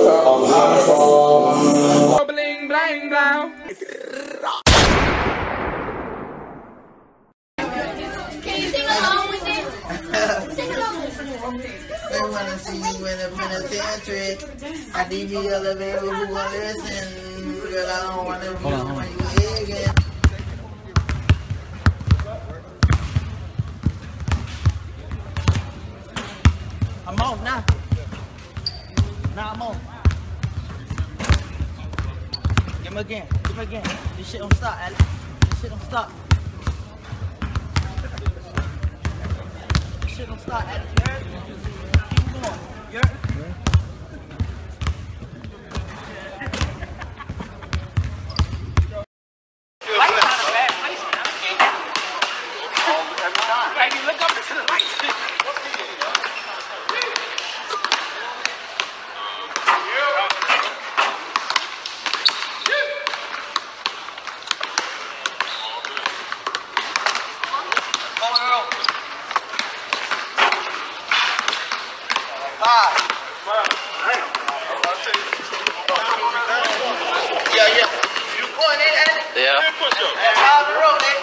Bling, bling, bling. Can you sing along with it? Sing along with it. They wanna see you in the penitentiary. I need you other baby who wanna listen. Girl, I don't wanna be when you again. I'm off now. Now I'm off. Give him again. Give him again. This shit don't stop, Alex. This shit don't stop. This shit don't stop, Alex. Keep going. You heard? Yeah. You going in, Alex? Yeah. That's how the road,